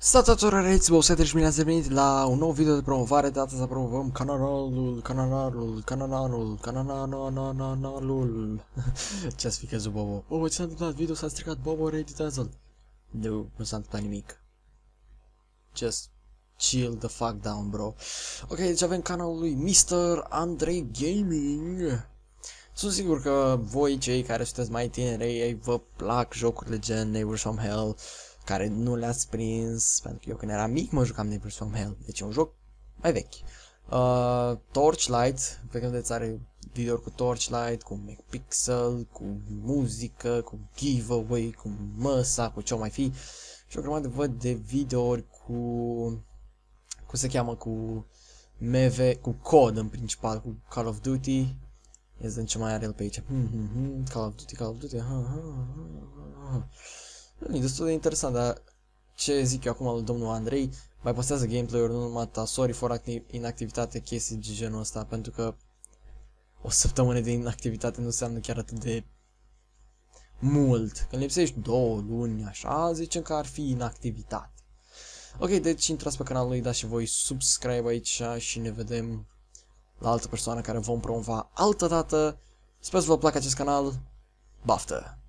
Salutatori, bă, să bine ați venit la un nou video de promovare. De data să promovăm canalul. Ce-ați fi căzut, Bobo? Oh, ce s-a întâmplat? Video s-a stricat, Bobo, reeditează-l. Nu s-a întâmplat nimic. Just chill the fuck down, bro. Ok, deci avem canalul lui Mr. Andrei Gaming. Sunt sigur că voi, cei care sunteți mai tineri, vă plac jocurile gen Neighbors from Hell, care nu le-ați prins, pentru că eu când eram mic mă jucam Neighbors from Hell, deci e un joc mai vechi. Torchlight, pe când vedeți are videouri cu Torchlight, cu McPixel, cu muzică, cu giveaway, cu măsa, cu ce-o mai fi. Și o grămadă văd de videouri cu, cum se cheamă, cu MV, cu cod în principal, cu Call of Duty. Ia să ce mai are el pe aici. Call of Duty, E destul de interesant, dar ce zic eu acum al domnul Andrei, mai postează gameplay-uri, nu numai ta, sorry for inactivitate, chestii de genul ăsta, pentru că o săptămână de inactivitate nu înseamnă chiar atât de mult. Când lipsești 2 luni, așa, zicem că ar fi inactivitate. Ok, deci intrați pe canalul lui, dați și voi subscribe aici și ne vedem la altă persoană care vom promova altă dată. Sper să vă placă acest canal. Baftă!